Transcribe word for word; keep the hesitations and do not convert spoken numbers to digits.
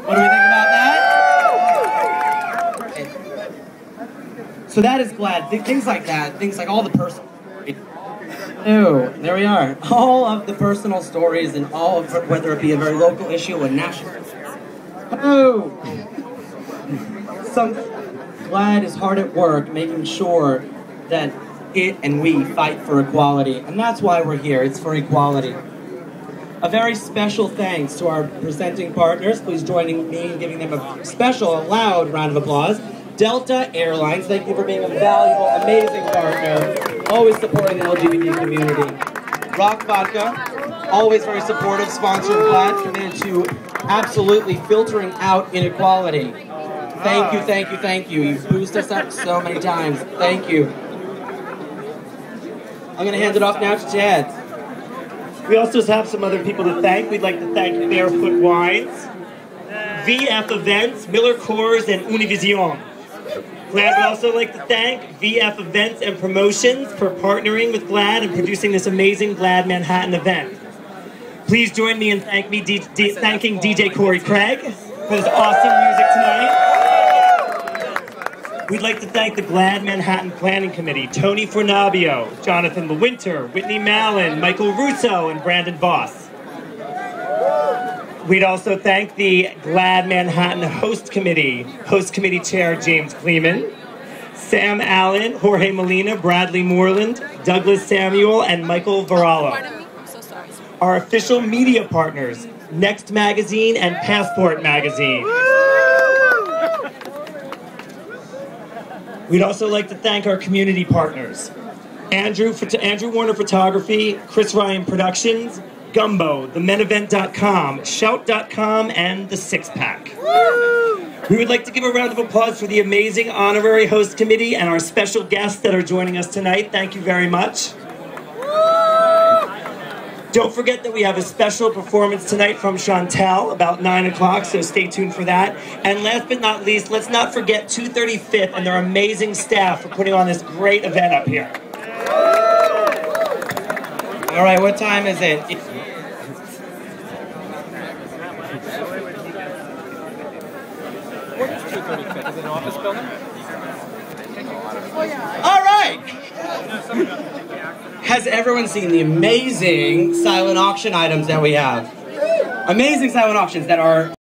What do we think about that? So that is GLAAD. Things like that, things like all the personal. Ew, there we are. All of the personal stories and all of, whether it be a very local issue or national. Oh! Some GLAAD is hard at work making sure that it and we fight for equality. And that's why we're here. It's for equality. A very special thanks to our presenting partners. Please join me in giving them a special, loud round of applause. Delta Airlines, thank you for being a valuable, amazing partner, always supporting the L G B T community. Rock Vodka, always very supportive, sponsoring GLAAD, committed to absolutely filtering out inequality. Thank you, thank you, thank you. You've boosted us up so many times. Thank you. I'm going to hand it off now to Chad. We also have some other people to thank. We'd like to thank Barefoot Wines, V F Events, Miller Coors, and Univision. GLAAD would also like to thank V F Events and Promotions for partnering with GLAAD and producing this amazing GLAAD Manhattan event. Please join me in thank me, D D thanking D J Corey Craig for this awesome music tonight. We'd like to thank the GLAAD Manhattan Planning Committee, Tony Fornabio, Jonathan LeWinter, Whitney Mallon, Michael Russo, and Brandon Voss. We'd also thank the GLAAD Manhattan Host Committee, Host Committee Chair James Kleeman, Sam Allen, Jorge Molina, Bradley Moreland, Douglas Samuel, and Michael Varallo. Pardon me? I'm so sorry. Our official media partners, Next Magazine and Passport Magazine. We'd also like to thank our community partners, Andrew, Andrew Warner Photography, Chris Ryan Productions, Gumbo, the men event dot com, shout dot com, and the Six Pack. We would like to give a round of applause for the amazing honorary host committee and our special guests that are joining us tonight. Thank you very much. Don't forget that we have a special performance tonight from Chantel about nine o'clock, so stay tuned for that. And last but not least, let's not forget two thirty-fifth and their amazing staff for putting on this great event up here. All right, what time is it? What is two thirty-fifth? Is it an office building? All right! Has everyone seen the amazing silent auction items that we have? Amazing silent auctions that are